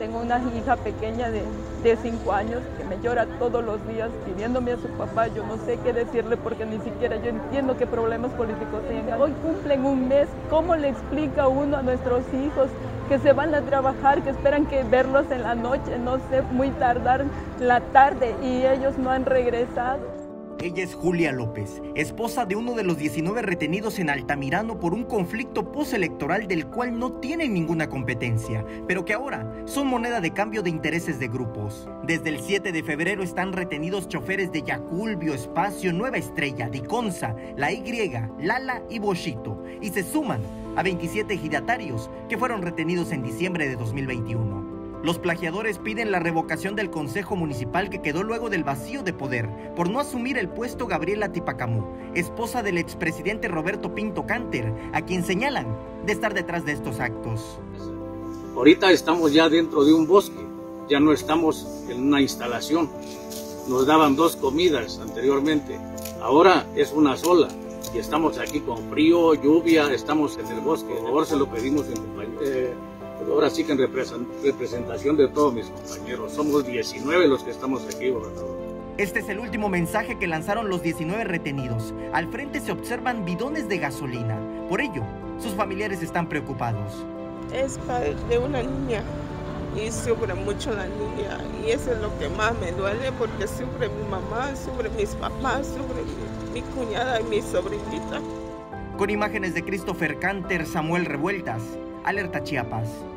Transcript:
Tengo una hija pequeña de 5 años que me llora todos los días pidiéndome a su papá. Yo no sé qué decirle porque ni siquiera yo entiendo qué problemas políticos tengan. Hoy cumplen un mes. ¿Cómo le explica uno a nuestros hijos que se van a trabajar, que esperan que verlos en la noche, no sé, muy tardar la tarde y ellos no han regresado? Ella es Julia López, esposa de uno de los 19 retenidos en Altamirano por un conflicto postelectoral del cual no tienen ninguna competencia, pero que ahora son moneda de cambio de intereses de grupos. Desde el 7 de febrero están retenidos choferes de Yacul, Bioespacio, Nueva Estrella, Diconsa, La Y, Lala y Boschito, y se suman a 27 ejidatarios que fueron retenidos en diciembre de 2021. Los plagiadores piden la revocación del Consejo Municipal que quedó luego del vacío de poder por no asumir el puesto Gabriela Tipacamú, esposa del expresidente Roberto Pinto Canter, a quien señalan de estar detrás de estos actos. Ahorita estamos ya dentro de un bosque, ya no estamos en una instalación. Nos daban 2 comidas anteriormente, ahora es una sola y estamos aquí con frío, lluvia, estamos en el bosque. Ahora se lo pedimos ahora sí que en representación de todos mis compañeros. Somos 19 los que estamos aquí, gobernador. Este es el último mensaje que lanzaron los 19 retenidos. Al frente se observan bidones de gasolina. Por ello, sus familiares están preocupados. Es padre de una niña y sufre mucho la niña. Y eso es lo que más me duele porque sufre mi mamá, sufre mis papás, sufre mi cuñada y mi sobrinita. Con imágenes de Christopher Canter, Samuel Revueltas, Alerta Chiapas.